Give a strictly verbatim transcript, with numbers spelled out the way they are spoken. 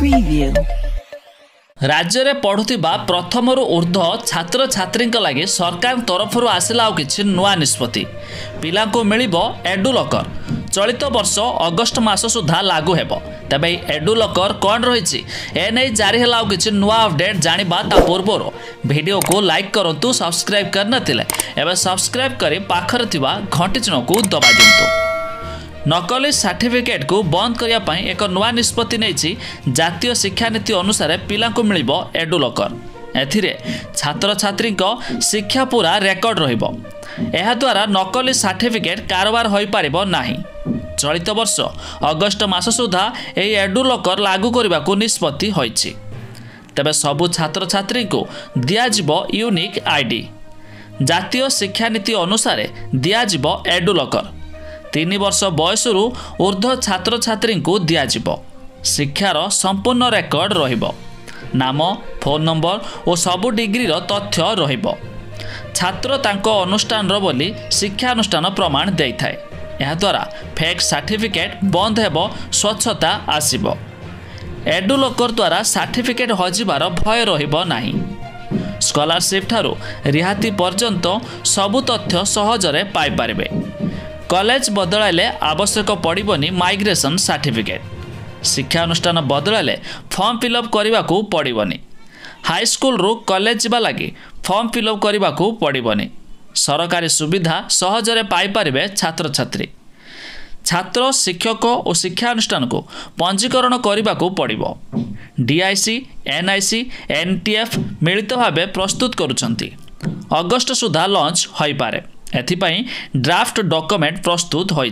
Preview. राज्य में पढ़ुवा प्रथम ऊर्ध्व छात्र छात्री लगी सरकार तरफ आसला आउ किछि नुआ निष्पत्ति पिला को मिलिबो एडुलकर चलित वर्ष अगस्ट मास सुधा लागू हेबो। तबे एडुलकर कौन रही एने जारी है आउ किछि नुआ अपडेट जानिबा ता पूर्वर वीडियो को लाइक करंतु सब्सक्राइब करनथिले एबे सब्सक्राइब करी पाखर थिबा घंटी चिन्ह को दबा दियंतु। नकली सर्टिफिकेट को बंद करने एक नुआ निष्पत्ति नहीं जातीय शिक्षा नीति अनुसार पिला को मिलिबो एडुलकर एथिरे छात्र छात्री शिक्षा पूरा रेकर्ड रहिबो। एहा द्वारा नकली सर्टिफिकेट कारोबार होई पारिबो नाही। चलित वर्ष अगस्ट मास सुधा एही एडुलकर लागू करने को निष्पत्ति होईछि। तबे सबु छात्र छात्री को दियाजिबो यूनिक आईडी। जातीय शिक्षा नीति अनुसार दियाजिबो एडुलकर तीन वर्ष बयस ऊर्ध्व छात्र छात्री को दियाजिबो। शिक्षार संपूर्ण रेकर्ड रहिबो। नाम फोन नंबर और सबु डिग्री तथ्य रहिबो। छात्र तांको अनुष्ठान बोली शिक्षानुष्ठान प्रमाण देई थाए। एहा द्वारा फेक सर्टिफिकेट बंद हेबो, स्वच्छता आसीबो। एडुलकर द्वारा सर्टिफिकेट हजिबार भय रहिबो नाही। स्कॉलरशिप ठारू रिहाती पर्यंत सबु तथ्य सहजरे पाई पारिबे। कॉलेज बदलाइले आवश्यक पड़िबनी माइग्रेशन सर्टिफिकेट। शिक्षानुष्ठान बदलाइले फॉर्म फिलअप करने को पड़िबनी। हाई स्कूल रू कॉलेज जावा लगी फॉर्म फिलअप करने को पड़िबनी। सरकारी सुविधा सहजरे पाई पारिबे छात्र छात्री। छात्र शिक्षक और शिक्षानुष्ठान को पंजीकरण करने को पड़िबो। डीआईसी एनआईसी एनटीएफ मिलित भावे प्रस्तुत करुछंती। अगस्ट सुधा लॉन्च होई पारे। एथिपाई ड्राफ्ट डॉक्यूमेंट प्रस्तुत होई।